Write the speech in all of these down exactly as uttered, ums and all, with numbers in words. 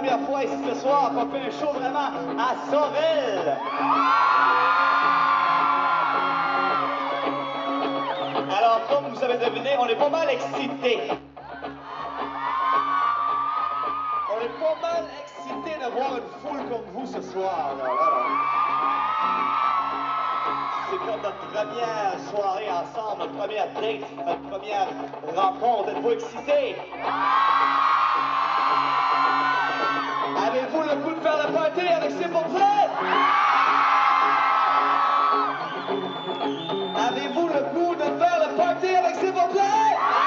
première fois ici ce soir qu'on fait un show vraiment à Sorel. Alors, comme vous avez deviné, on est pas mal excités. On est pas mal excités de voir une foule comme vous ce soir. Là, là, là. C'est comme notre première soirée ensemble, notre première date, notre première rencontre. Êtes-vous excités? Avez-vous le goût de faire le party avec Simple Plan? Avez-vous le goût de faire le party avec Simple Plan?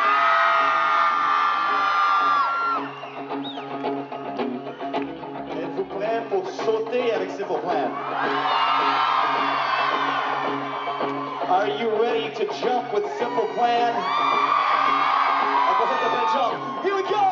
Êtes-vous prêts pour sauter avec Simple Plan? Are you ready to jump with Simple Plan? On va faire un jump. Here we go!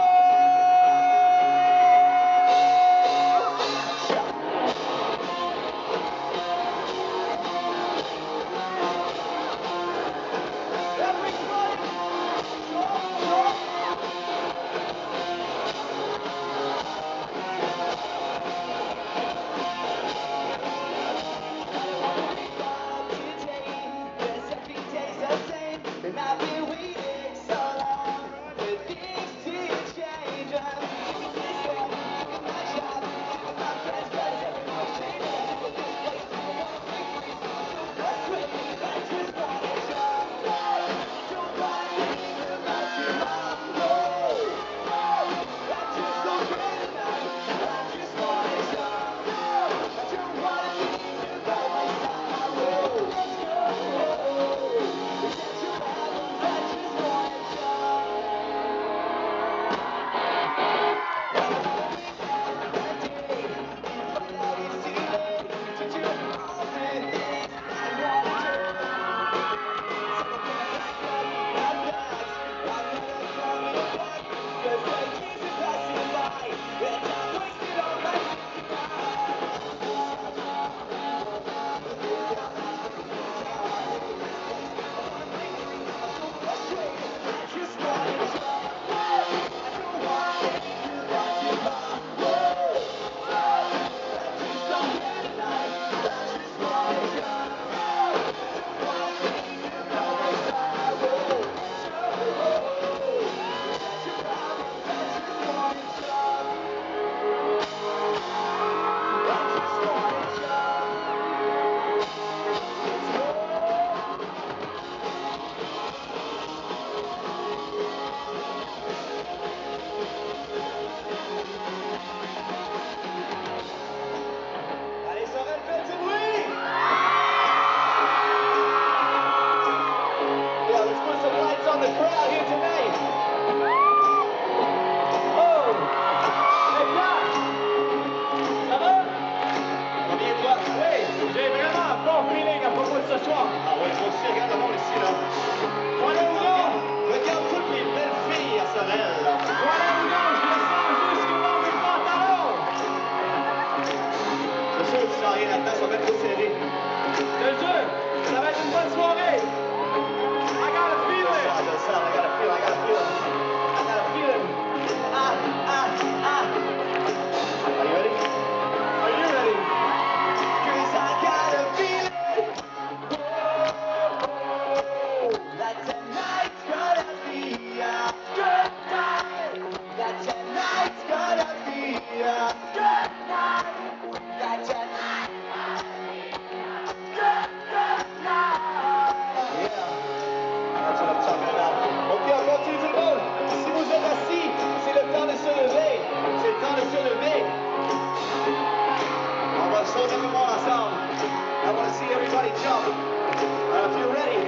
I want to see everybody jump. Uh, if you're ready,